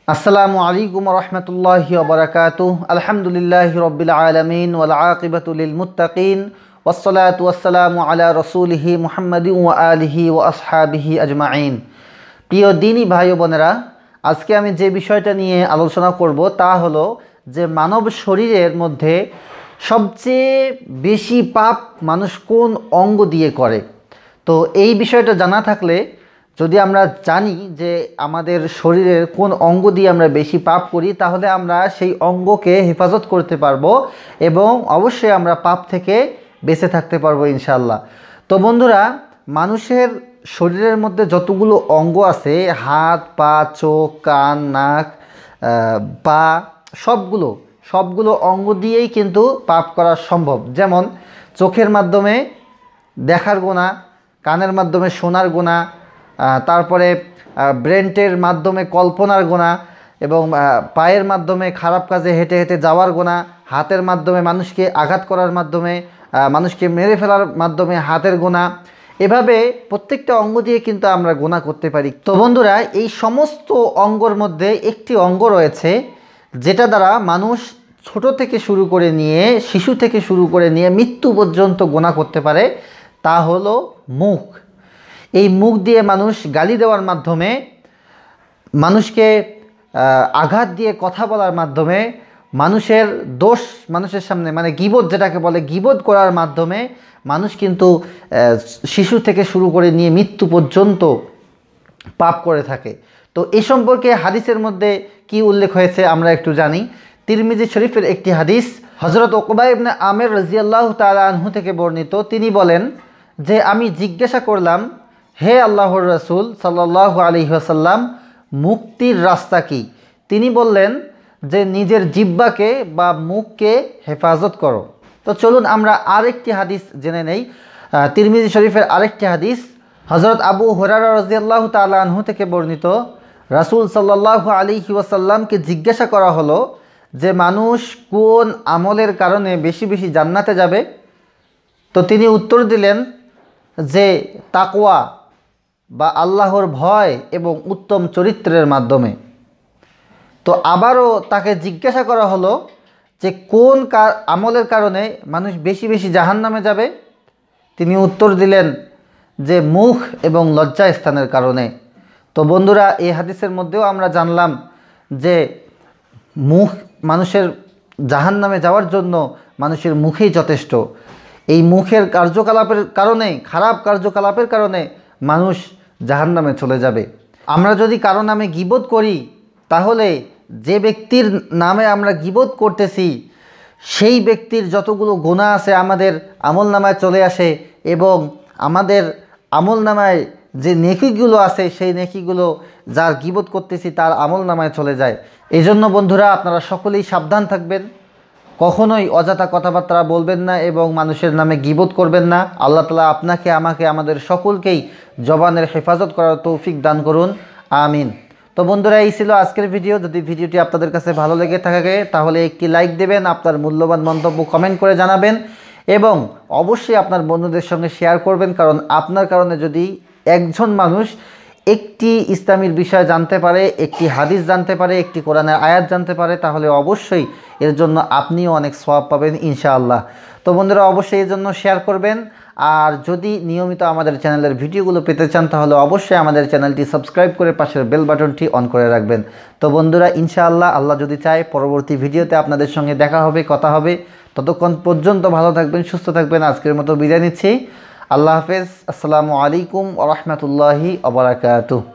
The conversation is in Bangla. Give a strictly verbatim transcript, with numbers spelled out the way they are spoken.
আসসালামু আলাইকুম ওয়া রাহমাতুল্লাহি ওয়া বারাকাতুহু। আলহামদুলিল্লাহি রাব্বিল আলামিন ওয়াল আকিবাতু লিল মুত্তাকিন ওয়াসসালাতু ওয়াসসালামু আলা রাসূলিহি মুহাম্মাদিন ওয়া আলিহি ওয়া আসহাবিহি আজমাইন। প্রিয় দ্বীনী ভাই ও বোনেরা, আজকে আমি যে বিষয়টা নিয়ে আলোচনা করব তা হলো যে মানব শরীরের মধ্যে সবচেয়ে বেশি পাপ মানুষ কোন অঙ্গ দিয়ে করে। তো এই বিষয়টা জানা থাকলে, যদি আমরা জানি যে আমাদের শরীরের কোন অঙ্গ দিয়ে আমরা বেশি পাপ করি, তাহলে আমরা সেই অঙ্গকে হেফাজত করতে পারবো এবং অবশ্যই আমরা পাপ থেকে বেঁচে থাকতে পারবো ইনশাআল্লাহ। তো বন্ধুরা, মানুষের শরীরের মধ্যে যতগুলো অঙ্গ আছে, হাত, পা, চোখ, কান, নাক, পা, সবগুলো সবগুলো অঙ্গ দিয়েই কিন্তু পাপ করা সম্ভব। যেমন চোখের মাধ্যমে দেখার গুনাহ, কানের মাধ্যমে শোনার গুনাহ, তারপরে ব্রেনের মাধ্যমে কল্পনার গুনাহ, এবং পায়ের মাধ্যমে খারাপ কাজে হেঁটে হেঁটে যাওয়ার গুনাহ, হাতের মাধ্যমে মানুষকে আঘাত করার মাধ্যমে, মানুষকে মেরে ফেলার মাধ্যমে হাতের গুনাহ। এভাবে প্রত্যেকটা অঙ্গ দিয়ে কিন্তু আমরা গুনাহ করতে পারি। তো বন্ধুরা, এই সমস্ত অঙ্গর মধ্যে একটি অঙ্গ রয়েছে যেটা দ্বারা মানুষ ছোট থেকে শুরু করে নিয়ে, শিশু থেকে শুরু করে নিয়ে মৃত্যু পর্যন্ত গুনাহ করতে পারে, তা হলো মুখ। এই মুখ দিয়ে মানুষ গালি দেওয়ার মাধ্যমে, মানুষকে আঘাত দিয়ে কথা বলার মাধ্যমে, মানুষের দোষ মানুষের সামনে মানে গীবত যেটাকে বলে, গীবত করার মাধ্যমে মানুষ কিন্তু শিশু থেকে শুরু করে নিয়ে মৃত্যু পর্যন্ত পাপ করে থাকে। তো এই সম্পর্কে হাদিসের মধ্যে কি উল্লেখ হয়েছে আমরা একটু জানি। তিরমিজি শরীফের একটি হাদিস, হযরত উকবা ইবনে আমির রাদিয়াল্লাহু তাআলা আনহু থেকে বর্ণিত। তিনি বলেন যে, আমি জিজ্ঞাসা করলাম, হে আল্লাহর রাসূল সাল্লাল্লাহু আলাইহি ওয়াসাল্লাম, মুক্তির রাস্তা কি? তিনি বললেন যে নিজের জিহ্বাকে বা মুখকে হেফাজত করো। তো চলুন আমরা আরেকটি হাদিস জেনে নেই। তিরমিজি শরীফের আরেকটি হাদিস, হযরত আবু হুরায়রা রাদিয়াল্লাহু তাআলা আনহু থেকে বর্ণিত। রাসূল সাল্লাল্লাহু আলাইহি ওয়াসাল্লামকে জিজ্ঞাসা করা হলো যে মানুষ কোন আমলের কারণে বেশি বেশি জান্নাতে যাবে? তো তিনি উত্তর দিলেন যে তাকওয়া বা আল্লাহর ভয় এবং উত্তম চরিত্রের মাধ্যমে। তো আবারও তাকে জিজ্ঞাসা করা হলো যে কোন আমলের কারণে মানুষ বেশি বেশি জাহান্নামে যাবে? তিনি উত্তর দিলেন যে মুখ এবং লজ্জা স্থানের কারণে। তো বন্ধুরা, এই হাদিসের মধ্যেও আমরা জানলাম যে মুখ মানুষের জাহান্নামে যাওয়ার জন্য মানুষের মুখেই যথেষ্ট। এই মুখের কার্যকলাপের কারণে, খারাপ কার্যকলাপের কারণে মানুষ জাহান্নামে চলে যাবে। আমরা যদি কারো নামে গীবত করি, তাহলে যে ব্যক্তির নামে আমরা গীবত করতেছি সেই ব্যক্তির যতগুলো গুনাহ আছে আমাদের আমল নামায় চলে আসে, এবং আমাদের আমল নামায় যে নেকিগুলো আছে সেই নেকিগুলো যার গীবত করতেছি তার আমল নামায় চলে যায়। এই জন্য বন্ধুরা, আপনারা সকলেই সাবধান থাকবেন, কখনোই অযথা কথাবার্তা বলবেন না এবং মানুষের নামে গীবত করবেন না। আল্লাহ তাআলা আপনাকে, আমাকে, আমাদের সকলকেই জবানের হেফাজত করার তৌফিক দান করুন, আমিন। তো বন্ধুরা, এই ছিল আজকের ভিডিও। যদি ভিডিওটি আপনাদের কাছে ভালো লেগে থাকে তাহলে একটি লাইক দেবেন, আপনার মূল্যবান মন্তব্য কমেন্ট করে জানাবেন এবং অবশ্যই আপনার বন্ধুদের সঙ্গে শেয়ার করবেন, কারণ আপনার কারণে যদি একজন মানুষ একটি ইসলামের বিষয় জানতে পারে, একটি হাদিস জানতে পারে, একটি কোরআনের আয়াত জানতে পারে, তাহলে অবশ্যই এর জন্য আপনিও অনেক সওয়াব পাবেন ইনশাআল্লাহ। তো বন্ধুরা, অবশ্যই এর জন্য শেয়ার করবেন। আর যদি নিয়মিত আমাদের চ্যানেলের ভিডিওগুলো পেতে চান তাহলে অবশ্যই আমাদের চ্যানেলটি সাবস্ক্রাইব করে পাশের বেল বাটনটি অন করে রাখবেন। তো বন্ধুরা, ইনশাআল্লাহ আল্লাহ যদি চায় পরবর্তী ভিডিওতে আপনাদের সঙ্গে দেখা হবে, কথা হবে। ততক্ষণ পর্যন্ত ভালো থাকবেন, সুস্থ থাকবেন। আজকের মতো বিদায় নিচ্ছি। আল্লাহ হাফেজ। আসসালামু আলাইকুম ওয়া রাহমাতুল্লাহি ওয়া বারাকাতুহু।